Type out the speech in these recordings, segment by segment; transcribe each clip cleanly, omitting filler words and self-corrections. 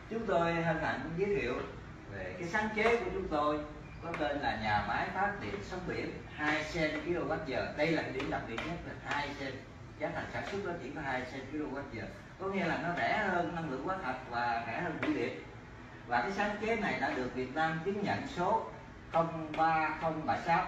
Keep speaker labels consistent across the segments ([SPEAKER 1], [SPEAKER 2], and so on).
[SPEAKER 1] Chúng tôi hân hạnh giới thiệu về cái sáng chế của chúng tôi có tên là nhà máy phát điện sóng biển 2 cent kWh. Đây là cái điểm đặc biệt nhất là 2 cent, giá thành sản xuất nó chỉ có 2 cent kWh, có nghĩa là nó rẻ hơn năng lượng hóa thạch và rẻ hơn thủy điện. Và cái sáng chế này đã được Việt Nam chứng nhận số 03076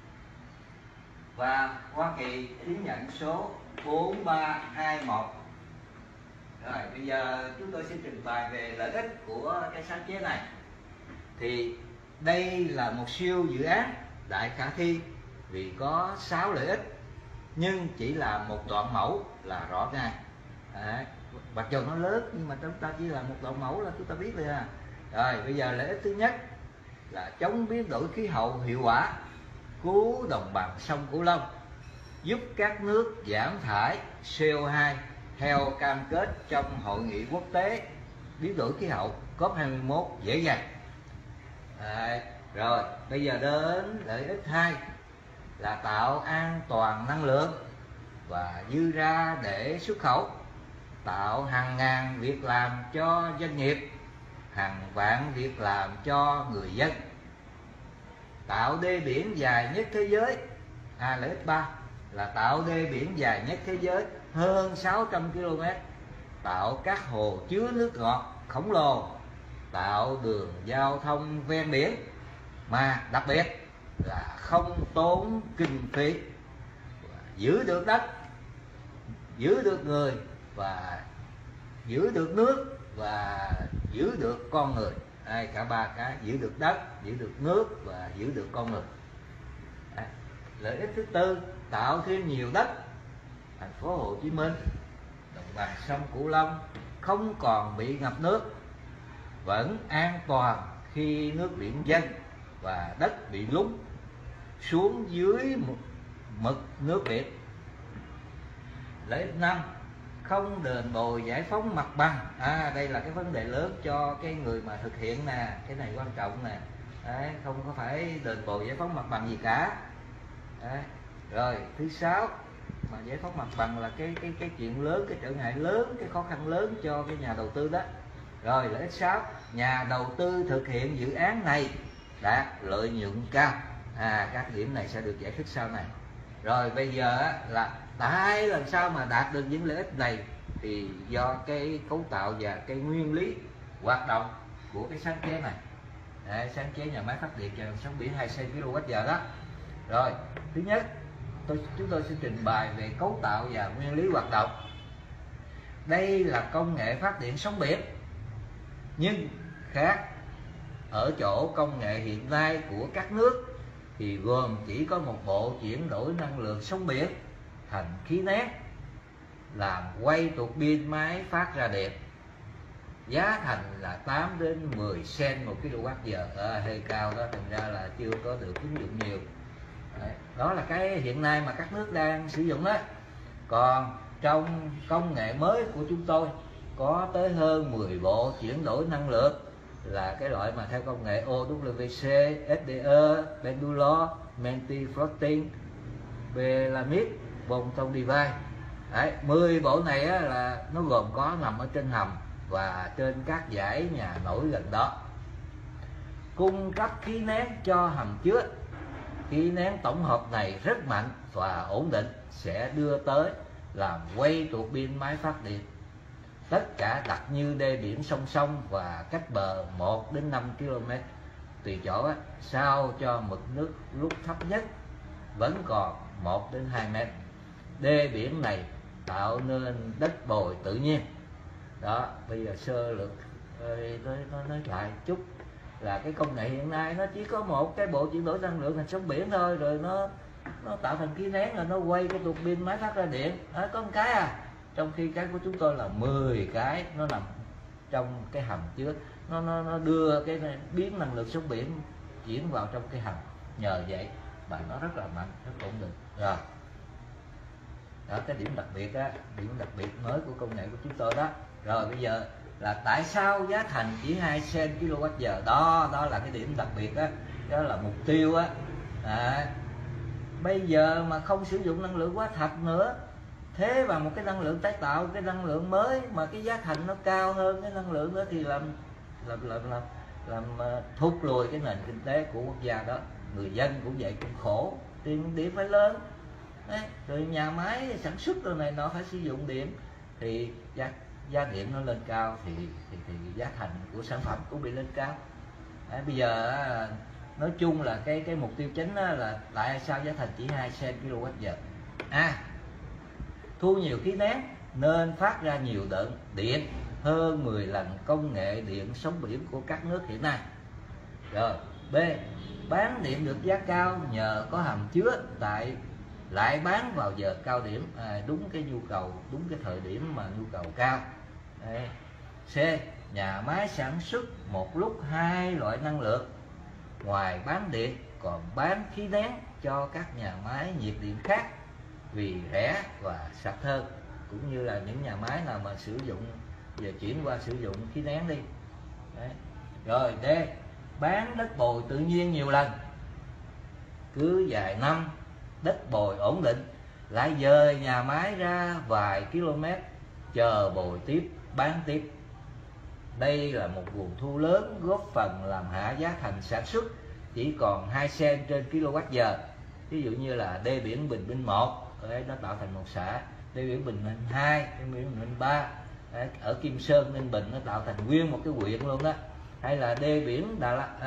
[SPEAKER 1] và Hoa Kỳ chứng nhận số 4321. Rồi bây giờ chúng tôi sẽ trình bày về lợi ích của cái sáng chế này. Thì đây là một siêu dự án đại khả thi vì có 6 lợi ích, nhưng chỉ là một đoạn mẫu là rõ ràng. Mặc dù nó lớn nhưng mà chúng ta chỉ là một đoạn mẫu là chúng ta biết rồi à. Rồi bây giờ lợi ích thứ nhất là chống biến đổi khí hậu hiệu quả, cứu đồng bằng sông Cửu Long, giúp các nước giảm thải CO2 theo cam kết trong hội nghị quốc tế biến đổi khí hậu COP21 dễ dàng. Rồi bây giờ đến lợi ích 2 là tạo an toàn năng lượng và dư ra để xuất khẩu, tạo hàng ngàn việc làm cho doanh nghiệp, hàng vạn việc làm cho người dân, tạo đê biển dài nhất thế giới. Lợi ích 3 là tạo đê biển dài nhất thế giới hơn 600 km, tạo các hồ chứa nước ngọt khổng lồ, tạo đường giao thông ven biển, mà đặc biệt là không tốn kinh phí, giữ được đất, giữ được người, và giữ được nước, và giữ được con người. Cả ba cái: giữ được đất, giữ được nước và giữ được con người. Lợi ích thứ tư, tạo thêm nhiều đất. Thành phố Hồ Chí Minh, đồng bằng sông Cửu Long không còn bị ngập nước, vẫn an toàn khi nước biển dâng và đất bị lún xuống dưới mực nước biển. Lợi ích 5, không đền bù giải phóng mặt bằng. Đây là cái vấn đề lớn cho cái người mà thực hiện nè, cái này quan trọng nè. Không có phải đền bù giải phóng mặt bằng gì cả. Rồi thứ 6, mà giải phóng mặt bằng là cái chuyện lớn, cái trở ngại lớn, cái khó khăn lớn cho cái nhà đầu tư đó. Rồi lợi ích 6, nhà đầu tư thực hiện dự án này đạt lợi nhuận cao. Các điểm này sẽ được giải thích sau này. Rồi bây giờ là tại làm sao mà đạt được những lợi ích này, thì do cái cấu tạo và cái nguyên lý hoạt động của cái sáng chế này. Sáng chế nhà máy phát điện sóng biển 2 cent kWh đó. Rồi thứ nhất, chúng tôi sẽ trình bày về cấu tạo và nguyên lý hoạt động. Đây là công nghệ phát điện sóng biển, nhưng khác ở chỗ công nghệ hiện nay của các nước thì gồm chỉ có một bộ chuyển đổi năng lượng sóng biển thành khí nén, làm quay tuột pin máy phát ra điện. Giá thành là 8 đến 10 cent một kWh, hơi cao đó, thành ra là chưa có được ứng dụng nhiều. Đó là cái hiện nay mà các nước đang sử dụng đó. Còn trong công nghệ mới của chúng tôi có tới hơn 10 bộ chuyển đổi năng lượng, là cái loại mà theo công nghệ OWC, SDE, Pendulo, Menti Floating, Belamid, Bonton Device. 10 bộ này là nó gồm có nằm ở trên hầm và trên các dãy nhà nổi gần đó, cung cấp khí nén cho hầm chứa. Khí nén tổng hợp này rất mạnh và ổn định, sẽ đưa tới làm quay tuột pin máy phát điện. Tất cả đặt như đê biển song song và cách bờ 1 đến 5 km tùy chỗ, sao cho mực nước lúc thấp nhất vẫn còn 1 đến 2 mét. Đê biển này tạo nên đất bồi tự nhiên. Đó, bây giờ sơ lược nói lại chút là cái công nghệ hiện nay nó chỉ có một cái bộ chuyển đổi năng lượng thành sóng biển thôi, rồi nó tạo thành khí nén, rồi nó quay cái tuột pin máy phát ra điện. Có một cái trong khi cái của chúng tôi là 10 cái nó nằm trong cái hầm chứa, nó đưa cái biến năng lượng sóng biển chuyển vào trong cái hầm, nhờ vậy mà nó rất là mạnh, rất ổn định. Rồi đó, cái điểm đặc biệt điểm đặc biệt mới của công nghệ của chúng tôi đó. Rồi bây giờ là tại sao giá thành chỉ 2 cent kWh, đó là cái điểm đặc biệt đó là mục tiêu bây giờ mà không sử dụng năng lượng hóa thạch nữa, thế vào một cái năng lượng tái tạo, cái năng lượng mới mà cái giá thành nó cao hơn cái năng lượng đó, thì làm làm thúc lùi cái nền kinh tế của quốc gia đó. Người dân cũng vậy, cũng khổ, tiền điện phải lớn đấy, rồi nhà máy sản xuất rồi này nó phải sử dụng điện thì giá điện nó lên cao thì giá thành của sản phẩm cũng bị lên cao. Đấy, bây giờ nói chung là cái mục tiêu chính là tại sao giá thành chỉ 2 cent kWh. Thu nhiều khí nén nên phát ra nhiều điện hơn 10 lần công nghệ điện sống biển của các nước hiện nay. Rồi B, bán điện được giá cao nhờ có hầm chứa lại bán vào giờ cao điểm, đúng cái nhu cầu, đúng cái thời điểm mà nhu cầu cao. Đấy. C, nhà máy sản xuất một lúc 2 loại năng lượng, ngoài bán điện còn bán khí nén cho các nhà máy nhiệt điện khác vì rẻ và sạch hơn, cũng như là những nhà máy nào mà sử dụng giờ chuyển qua sử dụng khí nén đi. Đấy. Rồi D, bán đất bồi tự nhiên nhiều lần, cứ vài năm đất bồi ổn định lại dời nhà máy ra vài km chờ bồi tiếp, bán tiếp. Đây là một nguồn thu lớn góp phần làm hạ giá thành sản xuất chỉ còn 2 cent trên kWh. Ví dụ như là đê biển Bình Minh 1 nó tạo thành một xã, đê biển Bình Minh 2, đê biển Bình Minh 3 ở Kim Sơn Ninh Bình nó tạo thành nguyên một cái huyện luôn đó. Hay là đê biển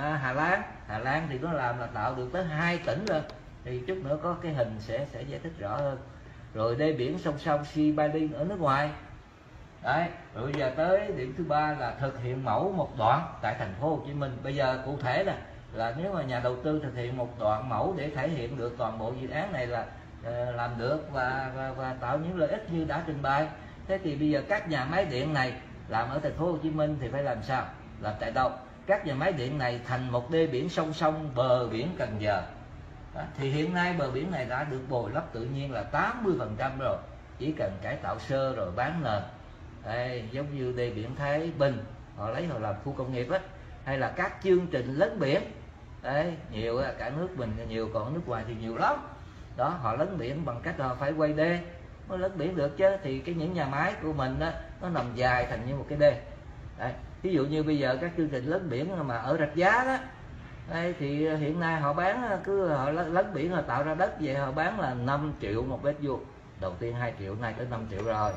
[SPEAKER 1] Hà Lan thì nó làm là tạo được tới 2 tỉnh rồi, thì chút nữa có cái hình sẽ giải thích rõ hơn. Rồi đê biển song song Sea Balin ở nước ngoài. Đấy, rồi bây giờ tới điểm thứ 3 là thực hiện mẫu một đoạn tại thành phố Hồ Chí Minh. Bây giờ cụ thể là nếu mà nhà đầu tư thực hiện một đoạn mẫu để thể hiện được toàn bộ dự án này là làm được và tạo những lợi ích như đã trình bày. Thế thì bây giờ các nhà máy điện này làm ở thành phố Hồ Chí Minh thì phải làm sao? Làm tại đâu? Các nhà máy điện này thành một đê biển song song bờ biển Cần Giờ. Đó, thì hiện nay bờ biển này đã được bồi lấp tự nhiên là 80% rồi, chỉ cần cải tạo sơ rồi bán nền. Đây, giống như đê biển Thái Bình họ làm khu công nghiệp á, hay là các chương trình lấn biển đấy, nhiều cả nước mình nhiều, còn nước ngoài thì nhiều lắm đó. Họ lấn biển bằng cách họ phải quay đê mới lấn biển được chứ. Thì những nhà máy của mình đó, nó nằm dài thành như một cái đê đấy. Ví dụ như bây giờ các chương trình lấn biển mà ở Rạch Giá đó đây, thì hiện nay họ bán họ lấn biển, họ tạo ra đất vậy họ bán là 5 triệu một mét vuông, đầu tiên 2 triệu, nay tới 5 triệu rồi.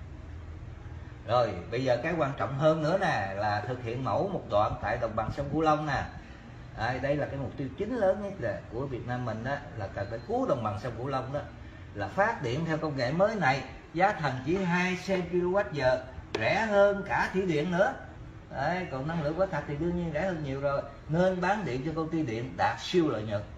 [SPEAKER 1] Rồi bây giờ cái quan trọng hơn nữa nè là thực hiện mẫu một đoạn tại đồng bằng sông Cửu Long nè. Đây là cái mục tiêu chính lớn nhất của Việt Nam mình đó, là cần phải cứu đồng bằng sông Cửu Long đó, là phát điện theo công nghệ mới này, giá thành chỉ 2 cent kWh, rẻ hơn cả thủy điện nữa. Đấy, còn năng lượng hóa thạch thì đương nhiên rẻ hơn nhiều rồi, nên bán điện cho công ty điện đạt siêu lợi nhuận.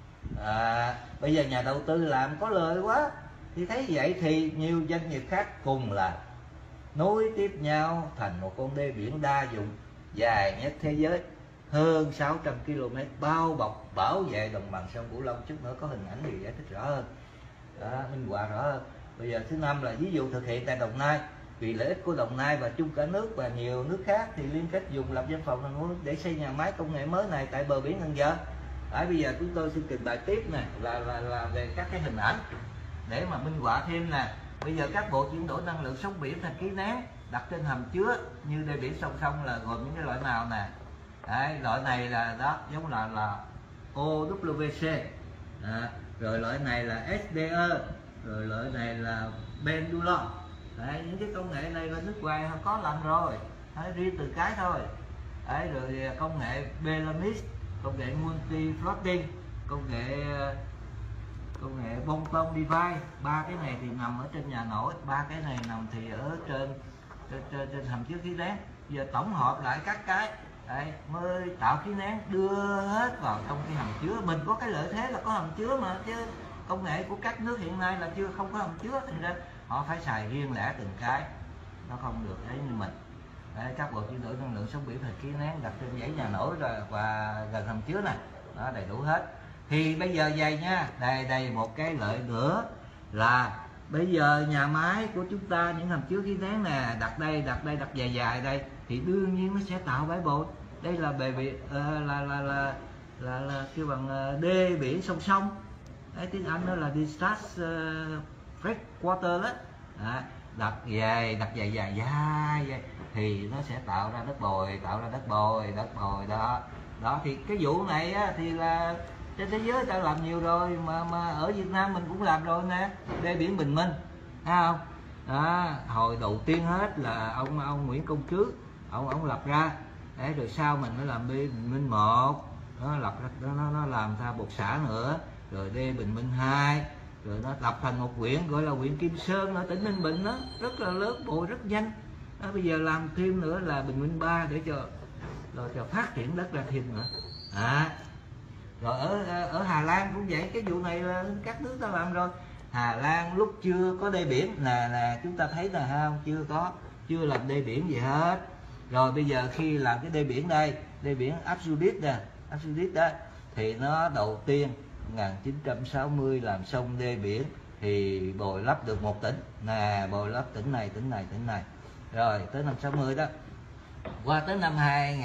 [SPEAKER 1] Bây giờ nhà đầu tư làm có lời quá, thì thấy vậy thì nhiều doanh nghiệp khác cùng làm, nối tiếp nhau thành một con đê biển đa dụng dài nhất thế giới, hơn 600 km bao bọc bảo vệ đồng bằng sông Cửu Long. Chút nữa có hình ảnh thì giải thích rõ hơn đó, minh họa rõ hơn. Bây giờ thứ 5 là ví dụ thực hiện tại Đồng Nai, vì lợi ích của Đồng Nai và chung cả nước và nhiều nước khác thì liên kết dùng lập văn phòng thành phố để xây nhà máy công nghệ mới này tại bờ biển Cần Giờ. Bây giờ chúng tôi xin trình bày tiếp này là về các cái hình ảnh để mà minh họa thêm nè. Bây giờ các bộ chuyển đổi năng lượng sống biển thành khí nén đặt trên hầm chứa như đê biển song song là gồm những cái loại nào nè. Đấy, loại này là đó giống là OWC, rồi loại này là SDE, rồi loại này là Pendulum. Đấy, những cái công nghệ này là nước ngoài họ có làm rồi, riêng từ cái thôi. Đấy, rồi công nghệ Belamis, công nghệ multi floating, công nghệ Bonton Device. 3 cái này thì nằm ở trên nhà nổi, 3 cái này nằm thì ở trên hầm chứa khí nén. Giờ tổng hợp lại các cái đấy, mới tạo khí nén đưa hết vào trong cái hầm chứa. Mình có cái lợi thế là có hầm chứa mà, chứ công nghệ của các nước hiện nay là chưa không có hầm chứa, thành ra họ phải xài riêng lẻ từng cái, nó không được ấy như mình. Đấy, các bộ chuyển đổi năng lượng sống biển thành khí nén đặt trên dãy nhà nổi rồi và gần hầm chứa này, nó đầy đủ hết. Thì bây giờ vậy nha, đây một cái lợi nữa là bây giờ nhà máy của chúng ta, những hầm chứa khí nén nè, đặt dài đây thì đương nhiên nó sẽ tạo bãi bồi. Đây là bề biển là kêu bằng đê biển song song. Đấy, tiếng Anh đó là discharge freshwater đó. Đặt dài thì nó sẽ tạo ra đất bồi, đó. Đó thì cái vụ này á, thì là trên thế giới ta làm nhiều rồi, mà ở Việt Nam mình cũng làm rồi nè, đê biển Bình Minh, thấy không? Đó, hồi đầu tiên hết là ông Nguyễn Công Trứ ông lập ra. Đấy, rồi sau mình mới làm đê Bình Minh 1, nó lập ra, nó làm ra một xã nữa, rồi đê Bình Minh 2, rồi nó lập thành một huyện gọi là huyện Kim Sơn ở tỉnh Ninh Bình, đó rất là lớn, bồi rất nhanh. Đó, bây giờ làm thêm nữa là Bình Minh 3 để cho phát triển đất ra thêm nữa. Rồi ở Hà Lan cũng vậy, cái vụ này là các nước ta làm rồi. Hà Lan lúc chưa có đê biển là chúng ta thấy là không, chưa làm đê biển gì hết. Rồi bây giờ khi làm cái đê biển đây, đê biển Absolute đó, thì nó đầu tiên 1960 làm xong đê biển thì bồi lấp được một tỉnh nè, bồi lấp tỉnh này. Rồi tới năm 60 đó, qua tới năm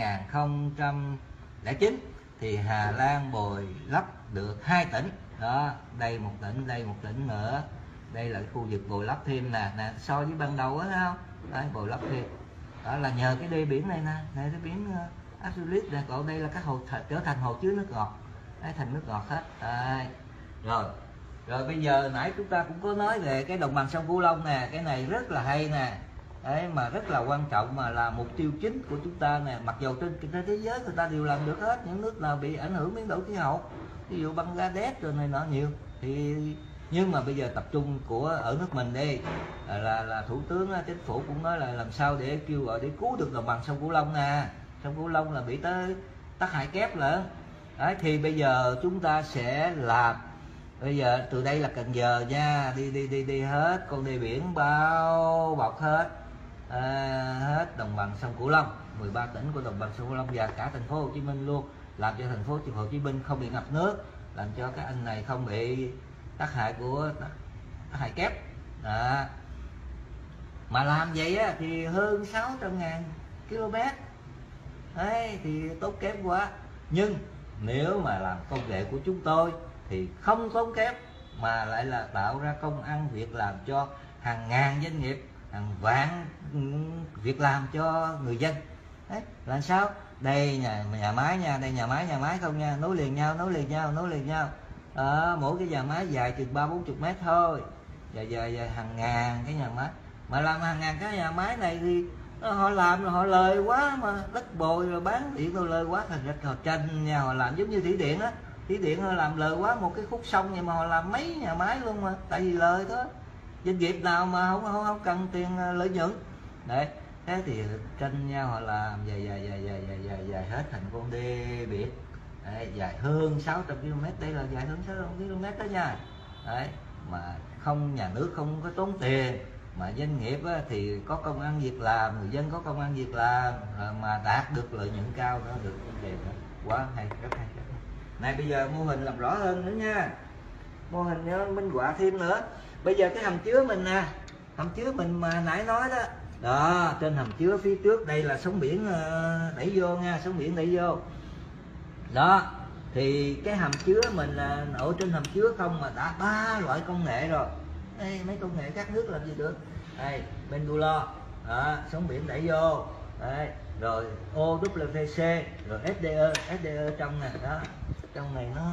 [SPEAKER 1] 2009 thì Hà Lan bồi lấp được 2 tỉnh đó, đây một tỉnh nữa. Đây là khu vực bồi lấp thêm nè, so với ban đầu á, không đấy, bồi lấp thêm đó là nhờ cái đê biển này nè, đê biển Absolute nè. Còn đây là các hồ trở thành hồ chứa nước ngọt, đấy, thành nước ngọt hết đấy. Rồi bây giờ nãy chúng ta cũng có nói về cái đồng bằng sông Cửu Long nè, cái này rất là hay nè. Đấy, mà rất là quan trọng, mà là mục tiêu chính của chúng ta nè. Mặc dù trên thế giới người ta đều làm được hết, những nước nào bị ảnh hưởng biến đổi khí hậu, ví dụ Bangladesh rồi này nọ nhiều, thì nhưng mà bây giờ tập trung ở nước mình đi, là thủ tướng chính phủ cũng nói là làm sao để kêu gọi để cứu được đồng bằng sông Cửu Long nè. Sông Cửu Long là bị tới tác hại kép lận. Đấy, thì bây giờ chúng ta sẽ làm, bây giờ từ đây là Cần Giờ nha, đi hết con đê biển bao bọc hết hết đồng bằng sông Cửu Long, 13 tỉnh của đồng bằng sông Cửu Long và cả thành phố Hồ Chí Minh luôn, làm cho thành phố Hồ Chí Minh không bị ngập nước, làm cho các anh này không bị tác hại của tác hại kép đó. Mà làm vậy á, thì hơn 600.000 km đấy, thì tốn kém quá. Nhưng nếu mà làm công nghệ của chúng tôi thì không tốn kém, mà lại là tạo ra công ăn việc làm cho hàng ngàn doanh nghiệp, hàng vạn việc làm cho người dân. Đấy, làm sao? Đây nhà máy nha, đây nhà máy không nha, nối liền nhau. Mỗi cái nhà máy dài chừng 30-40 mét thôi, dài hàng ngàn cái nhà máy. Mà làm hàng ngàn cái nhà máy này thì họ làm rồi họ lời quá, mà đất bồi rồi bán điện rồi lời quá, thành ra họ tranh nhau, họ làm giống như thủy điện á. Thủy điện họ làm lời quá một cái khúc sông, nhưng mà họ làm mấy nhà máy luôn, mà tại vì lời đó. Doanh nghiệp nào mà không cần tiền lợi nhuận đấy, thế thì tranh nhau họ làm dài hết thành con đê biển đấy, dài hơn 600 km. Đây là dài hơn 600 km đó nha. Đấy, mà không, nhà nước không có tốn tiền, mà doanh nghiệp á, thì có công ăn việc làm, người dân có công ăn việc làm, mà đạt được lợi nhuận cao, nó được tiền đó. Quá hay, rất hay. Này bây giờ mô hình làm rõ hơn nữa nha, mô hình nhớ minh họa thêm nữa. Bây giờ cái hầm chứa mình nè, hầm chứa mình mà nãy nói đó, đó trên hầm chứa phía trước đây là sóng biển đẩy vô nha, sóng biển đẩy vô đó. Thì cái hầm chứa mình là ở trên hầm chứa không mà đã 3 loại công nghệ rồi. Đây, mấy công nghệ các nước làm gì được. Đây, Pendulo đó, sóng biển đẩy vô đấy, rồi OWC, rồi SDE trong này đó, trong này nó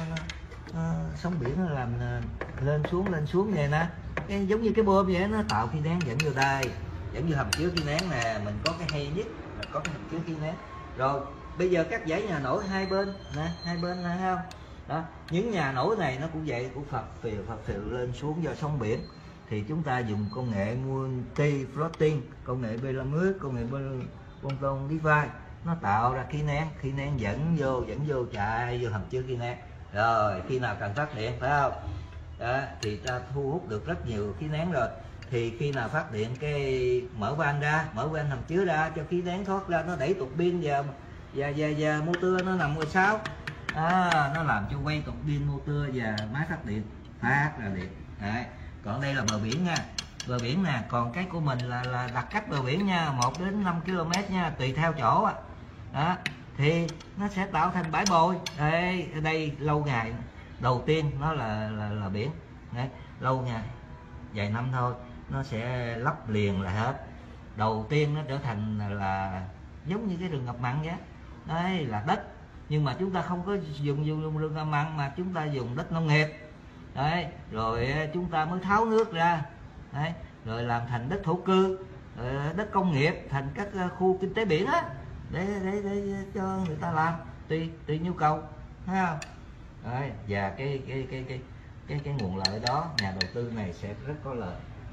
[SPEAKER 1] sóng biển nó làm lên xuống vậy nè, cái giống như cái bơm vậy, nó tạo khí nén dẫn vô đây, dẫn vô hầm chứa khí nén nè. Mình có cái hay nhất là có cái hầm chứa khí nén. Rồi bây giờ các dãy nhà nổi hai bên nè, thấy không đó, những nhà nổi này nó cũng vậy, cũng phập phều lên xuống do sóng biển. Thì chúng ta dùng công nghệ multi floating, công nghệ Belamud, công nghệ Bonton Device, nó tạo ra khí nén dẫn vô chạy vô hầm chứa khí nén. Rồi khi nào cần phát điện phải không đó, thì ta thu hút được rất nhiều khí nén. Rồi thì khi nào phát điện cái mở van hầm chứa ra cho khí nén thoát ra, nó đẩy tuột pin và motor nó nằm ngoài sau, nó làm cho quay tuột pin motor và máy phát điện phát ra điện. Đấy, còn đây là bờ biển nha, bờ biển nè. Còn cái của mình là đặt cách bờ biển nha, 1 đến 5 km nha, tùy theo chỗ đó, thì nó sẽ tạo thành bãi bồi. Đây, ở đây lâu ngày đầu tiên nó là biển. Đấy, lâu ngày vài năm thôi nó sẽ lấp liền lại hết. đầu tiên nó trở thành là giống như cái rừng ngập mặn vậy. Đấy là đất, nhưng mà chúng ta không có dùng rừng ngập mặn mà chúng ta dùng đất nông nghiệp. Đấy, rồi chúng ta mới tháo nước ra. Đấy, rồi làm thành đất thổ cư, đất công nghiệp, thành các khu kinh tế biển á, để cho người ta làm tùy nhu cầu, thấy không? Đấy, và cái nguồn lợi đó nhà đầu tư này sẽ rất có lợi.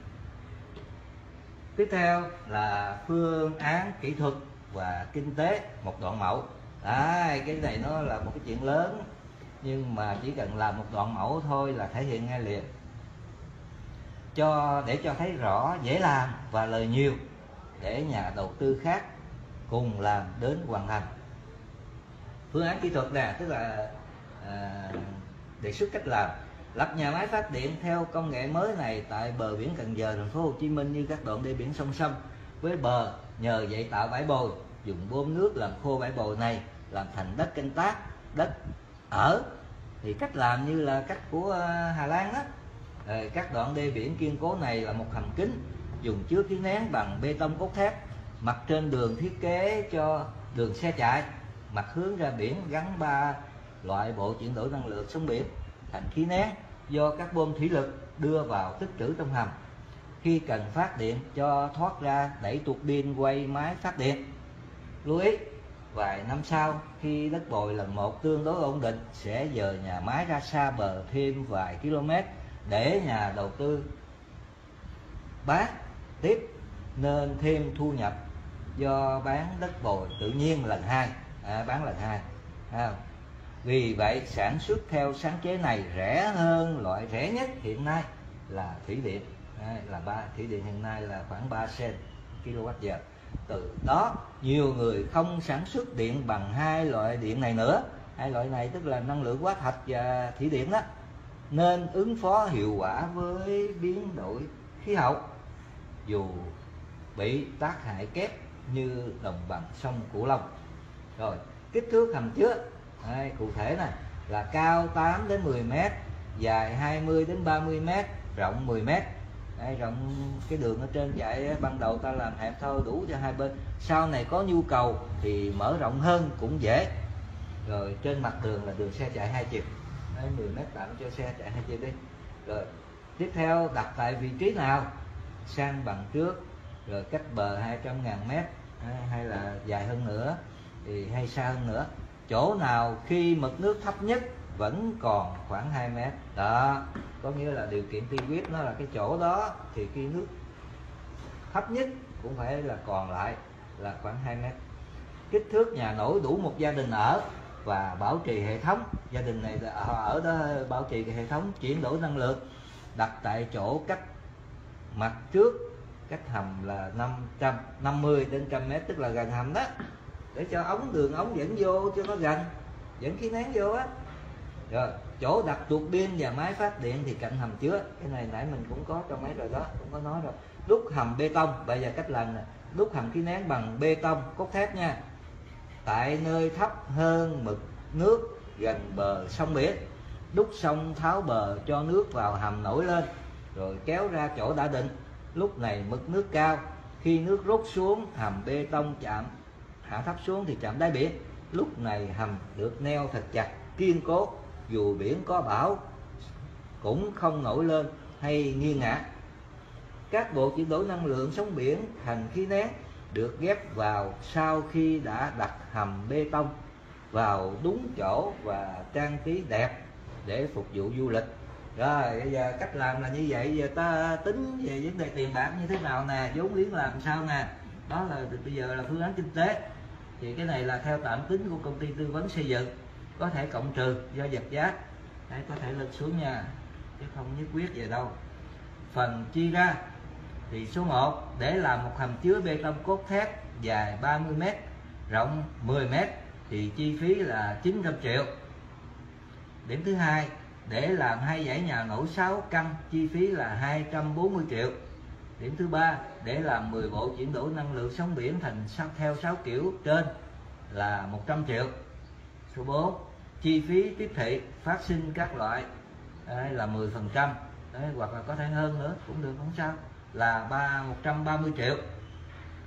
[SPEAKER 1] Tiếp theo là phương án kỹ thuật và kinh tế một đoạn mẫu. Đấy, cái này nó là một cái chuyện lớn, nhưng mà chỉ cần làm một đoạn mẫu thôi là thể hiện ngay liền, để cho thấy rõ, dễ làm và lời nhiều, để nhà đầu tư khác cùng làm đến hoàn thành. Phương án kỹ thuật nè, tức là đề xuất cách làm: lập nhà máy phát điện theo công nghệ mới này tại bờ biển Cần Giờ, thành phố Hồ Chí Minh, như các đoạn đê biển song song với bờ, nhờ vậy tạo bãi bồi, dùng bơm nước làm khô bãi bồi này, làm thành đất canh tác, đất ở. Thì cách làm như là cách của Hà Lan đó. Các đoạn đê biển kiên cố này là một hầm kính, dùng chứa khí nén bằng bê tông cốt thép. Mặt trên đường thiết kế cho đường xe chạy, mặt hướng ra biển, gắn 3 loại bộ chuyển đổi năng lượng sóng biển thành khí nén do các bơm thủy lực đưa vào tích trữ trong hầm. Khi cần phát điện cho thoát ra, đẩy tuột pin quay máy phát điện. Lưu ý, vài năm sau khi đất bồi lần 1 tương đối ổn định, sẽ dời nhà máy ra xa bờ thêm vài km để nhà đầu tư bán tiếp, nên thêm thu nhập do bán đất bồi tự nhiên lần 2, bán lần 2. Vì vậy sản xuất theo sáng chế này rẻ hơn loại rẻ nhất hiện nay là thủy điện. Thủy điện hiện nay là khoảng 3 cent kWh. Từ đó nhiều người không sản xuất điện bằng 2 loại điện này nữa. 2 loại này tức là năng lượng hóa thạch và thủy điện đó, nên ứng phó hiệu quả với biến đổi khí hậu dù bị tác hại kép như đồng bằng sông Cửu Long. Rồi kích thước hầm chứa, cụ thể này là cao 8 đến 10 m, dài 20 đến 30 m, rộng 10 m. Rộng cái đường ở trên chạy ban đầu ta làm hẹp thôi, đủ cho hai bên. Sau này có nhu cầu thì mở rộng hơn cũng dễ. Rồi trên mặt đường là đường xe chạy 2 chiều. 10 m tạm cho xe chạy 2 chiều đi. Rồi tiếp theo đặt tại vị trí nào, san bằng trước, rồi cách bờ 200.000 m, hay là dài hơn nữa thì hay xa hơn nữa. Chỗ nào khi mực nước thấp nhất vẫn còn khoảng 2 m. Đó, có nghĩa là điều kiện tiên quyết nó là cái chỗ đó thì khi nước thấp nhất cũng phải là còn lại là khoảng 2 m. Kích thước nhà nổi đủ một gia đình ở và bảo trì hệ thống. Gia đình này ở đó bảo trì cái hệ thống chuyển đổi năng lượng. Đặt tại chỗ cách mặt trước, cách hầm là 50 đến 100 m, tức là gần hầm đó, để cho đường ống dẫn vô cho nó gần, dẫn khí nén vô á. Rồi chỗ đặt tuột pin và máy phát điện thì cạnh hầm chứa. Cái này nãy mình cũng có trong máy rồi đó, cũng có nói rồi. Đúc hầm bê tông. Bây giờ cách làm này: đúc hầm khí nén bằng bê tông cốt thép nha, tại nơi thấp hơn mực nước gần bờ sông biển. Đúc xong tháo bờ cho nước vào hầm nổi lên, rồi kéo ra chỗ đã định. Lúc này mực nước cao, khi nước rút xuống, hầm bê tông chạm hạ thấp xuống thì chạm đáy biển. Lúc này hầm được neo thật chặt, kiên cố, dù biển có bão cũng không nổi lên hay nghiêng ngả. Các bộ chuyển đổi năng lượng sóng biển thành khí nén được ghép vào sau khi đã đặt hầm bê tông vào đúng chỗ và trang trí đẹp để phục vụ du lịch. Rồi bây giờ cách làm là như vậy. Giờ ta tính về vấn đề tiền bạc như thế nào nè, vốn liếng làm sao nè. Đó là bây giờ là phương án kinh tế. Thì cái này là theo tạm tính của công ty tư vấn xây dựng, có thể cộng trừ do vật giá. Đấy, có thể lên xuống nha, chứ không nhất quyết về đâu. Phần chi ra thì số 1, để làm một hầm chứa bê tông cốt thép dài 30 m, rộng 10 m thì chi phí là 900 triệu. Điểm thứ 2, để làm 2 dãy nhà nổi 6 căn chi phí là 240 triệu. Điểm thứ 3, để làm 10 bộ chuyển đổi năng lượng sóng biển thành theo 6 kiểu trên là 100 triệu. Số 4, chi phí tiếp thị phát sinh các loại là 10%, hoặc là có thể hơn nữa cũng được, không sao, là 130 triệu.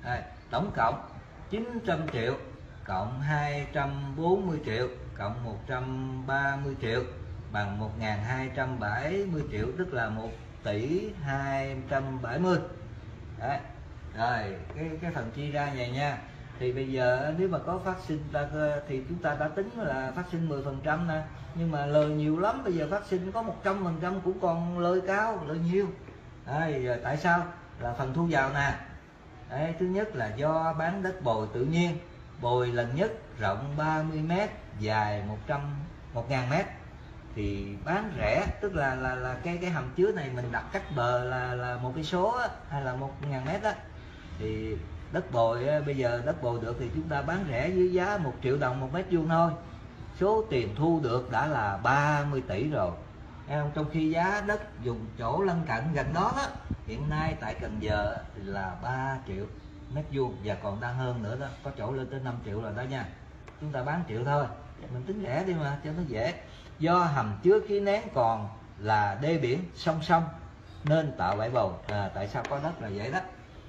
[SPEAKER 1] Tổng cộng 900 triệu cộng 240 triệu cộng 130 triệu bằng 1.270 triệu, tức là 1 tỷ 270. Đấy. Rồi cái phần chia ra vậy nha. Thì bây giờ nếu mà có phát sinh thì chúng ta đã tính là phát sinh 10% nè, nhưng mà lời nhiều lắm, bây giờ phát sinh có 100% cũng còn lời cao, lời nhiều. Đấy, giờ tại sao? Là phần thu vào nè. Đấy, thứ nhất là do bán đất bồi tự nhiên, bồi lần nhất rộng 30m, dài 1.000m thì bán rẻ, tức là cái hầm chứa này mình đặt cách bờ là 1 cây số hay là 1.000m đó, thì đất bồi bây giờ đất bồi được thì chúng ta bán rẻ với giá 1 triệu đồng 1 mét vuông thôi. Số tiền thu được đã là 30 tỷ rồi. Trong khi giá đất dùng chỗ lân cận gần đó hiện nay tại Cần Giờ thì là 3 triệu mét vuông và còn đang hơn nữa đó, có chỗ lên tới 5 triệu rồi đó nha. Chúng ta bán triệu thôi, mình tính rẻ đi mà cho nó dễ. Do hầm chứa khí nén còn là đê biển song song nên tạo bãi bồi. Tại sao có đất là vậy đó.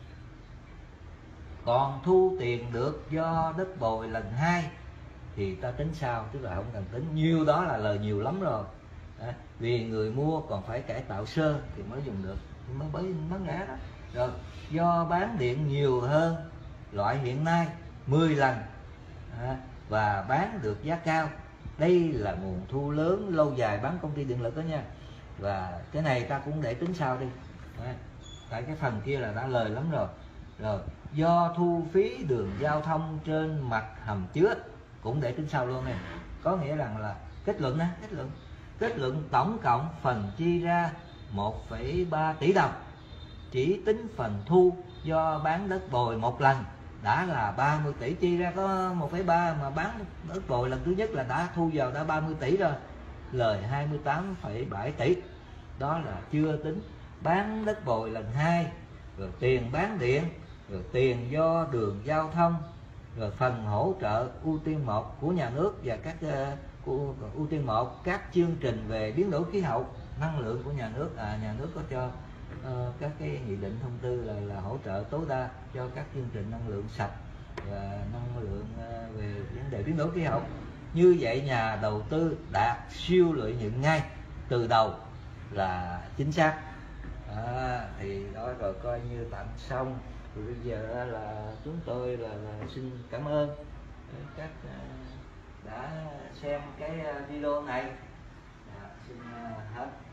[SPEAKER 1] Còn thu tiền được do đất bồi lần 2 thì ta tính sao, tức là không cần tính, nhiều đó là lời nhiều lắm rồi. Vì người mua còn phải cải tạo sơ thì mới dùng được, mới bán rẻ đó. Rồi do bán điện nhiều hơn loại hiện nay 10 lần và bán được giá cao, đây là nguồn thu lớn lâu dài bán công ty điện lực đó nha. Và cái này ta cũng để tính sau đi. Tại cái phần kia là đã lời lắm rồi. Rồi do thu phí đường giao thông trên mặt hầm chứa cũng để tính sau luôn này. Có nghĩa rằng là kết luận tổng cộng phần chi ra 1,3 tỷ đồng, chỉ tính phần thu do bán đất bồi một lần đã là 30 tỷ, chi ra có 1,3 mà bán đất bồi lần thứ nhất là đã thu vào đã 30 tỷ rồi, lời 28,7 tỷ. Đó là chưa tính bán đất bồi lần 2, rồi tiền bán điện, rồi tiền do đường giao thông, rồi phần hỗ trợ ưu tiên 1 của nhà nước và các ưu tiên 1 các chương trình về biến đổi khí hậu, năng lượng của nhà nước. Nhà nước có cho các cái nghị định thông tư là hỗ trợ tối đa cho các chương trình năng lượng sạch và năng lượng về vấn đề biến đổi khí hậu. Như vậy nhà đầu tư đạt siêu lợi nhuận ngay từ đầu là chính xác. Thì đó rồi coi như tạm xong. Thì bây giờ là chúng tôi là xin cảm ơn các đã xem cái video này. Xin hết.